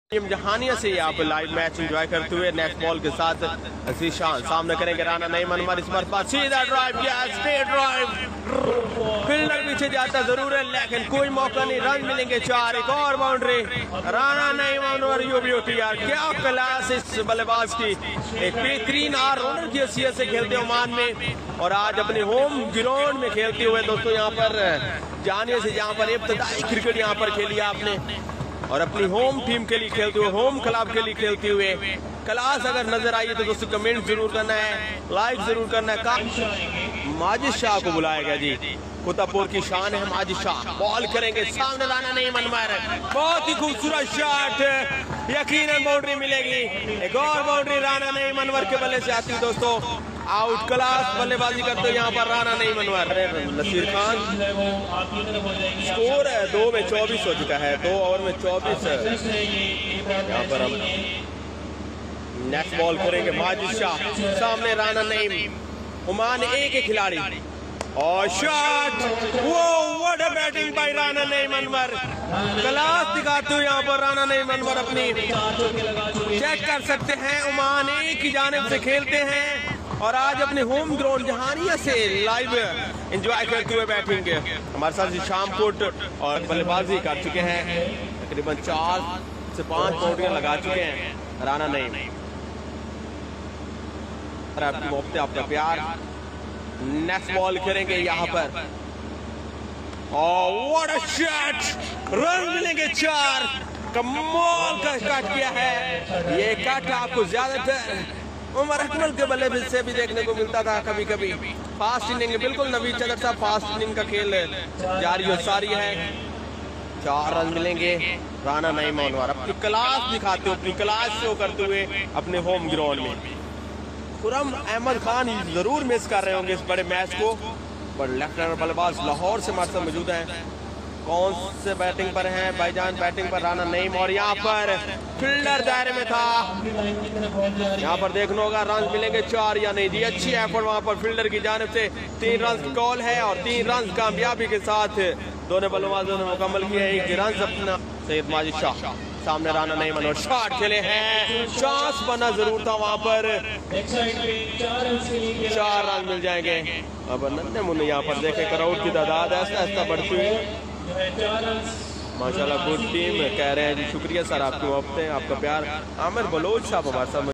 जहानिया से आप live match enjoy करते हुए नेक्स्ट बॉल के साथ जीशान सामने करेंगे राना नईम अनवर। इस बार सीधा ड्राइव किया, स्ट्रेट ड्राइव, फील्डर पीछे जाता जरूर है लेकिन कोई मौका नहीं, रन मिलेंगे 4। एक और बाउंड्री, राना नईम अनवर यूबीओटीआर। क्या क्लास इस बल्लेबाज की, एक बेहतरीन ऑलराउंडर की हैसियत से खेलते ओमान में और आज अपने होम ग्राउंड में खेलते हुए दोस्तों यहाँ पर जाने से जहाँ पर इब्तदाई क्रिकेट यहाँ पर खेली आपने और अपनी होम टीम के लिए खेलते हुए, होम क्लब के लिए खेलते हुए क्लास अगर नजर आई तो दोस्तों कमेंट जरूर करना है, लाइक जरूर करना है। माजिद शाह को बुलाया गया जी, कुतुबपुर की शान है माजिद शाह। बॉल करेंगे सामने, राना नईम अनवर, बहुत ही खूबसूरत शॉट, यकीनन बाउंड्री मिलेगी। एक और बाउंड्री राना नईम अनवर के बल्ले से आती है दोस्तों। आउट क्लास बल्लेबाजी करते हैं यहाँ पर राना नईम अनवर। नसीर खान, स्कोर है 2 में 24 हो चुका है, 2 ओवर में 24 है। यहाँ पर हम नेक्स्ट बॉल करेंगे माजिद शाह, सामने राना नईम, ओमान ए के खिलाड़ी और शॉट, वो what a batting by Rana Naeem Anwar. Class दिखाते हुए यहाँ पर राना नईम अनवर अपनी चेक कर सकते हैं, ओमान ए की जानिब से खेलते हैं और आज अपने होम ग्राउंड जहानिया से लाइव एंजॉय करते हुए बैटिंग हमारे साथ शामपुट और बल्लेबाजी कर चुके हैं। तकरीबन 4 से 5 बाउंड्रियां लगा चुके हैं राना नईम। आपकी मोहब्बत, आपका प्यार। नेक्स्ट बॉल करेंगे यहाँ पर और व्हाट अ शॉट, रन मिलेंगे 4। कमाल का कट किया है, ये कट आपको ज्यादातर उमर अकमल के बल्ले से भी देखने को मिलता था कभी कभी। फास्ट इनिंग, बिल्कुल नवीद चदर साहब फास्ट इनिंग का खेल जारी और सारी है। 4 रन मिलेंगे राना नईम अनवर, अपनी क्लास दिखाते हुए, अपनी क्लास शो करते हुए अपने होम ग्राउंड में। खुरम अहमद खान जरूर मिस कर रहे होंगे इस बड़े मैच को, पर लेफ्टिनेंट बल्लेबाज लाहौर से हमारे साथ मौजूद हैं। कौन से बैटिंग पर हैं भाईजान? बैटिंग पर राना नईम और यहाँ पर फील्डर दायरे में था। यहाँ पर देखना होगा रन मिलेंगे 4 या नहीं जी। अच्छी एफर्ट वहाँ पर फील्डर की जानिब से, 3 रन की कॉल है और 3 रन कामयाबी के साथ दोनों बल्लेबाजों ने मुकम्मल किया। 1 रन अपना सैयद माजिद शाह, सामने राना नईम अनवर शॉट खेले हैं, चांस बना जरूर था वहाँ पर। 4 रन मिल जाएंगे। अब नन्हे मुन्ने यहाँ पर देखे क्राउड की तादाद ऐसा ऐसा बढ़ती हुई। माशाल्लाह गुड टीम कह रहे हैं जी। शुक्रिया सर, आपकी मोहब्बतें, आपका प्यार। आमिर बलोच साहब हमारे साथ